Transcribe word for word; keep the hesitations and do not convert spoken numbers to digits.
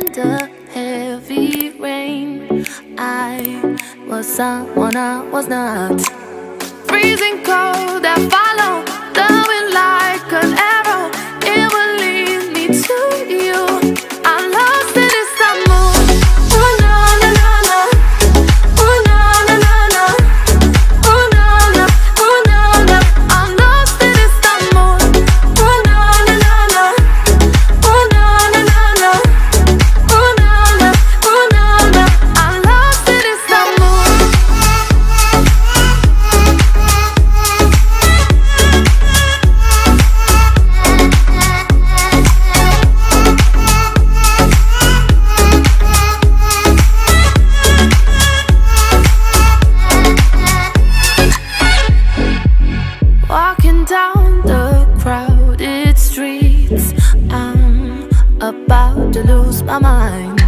under heavy rain. I was someone I was not. Freezing cold, I follow the wind like an arrow. It will lead me to you. I'm lost in this mood. Ooh na na na na. Ooh na na na na. Ooh na na. Ooh na na. I'm lost in this mood. Ooh na na na na. Ooh na na na na. Ooh na na. Ooh na na. I'm lost in this mood. Walking down the crowded streets, I'm about to lose my mind.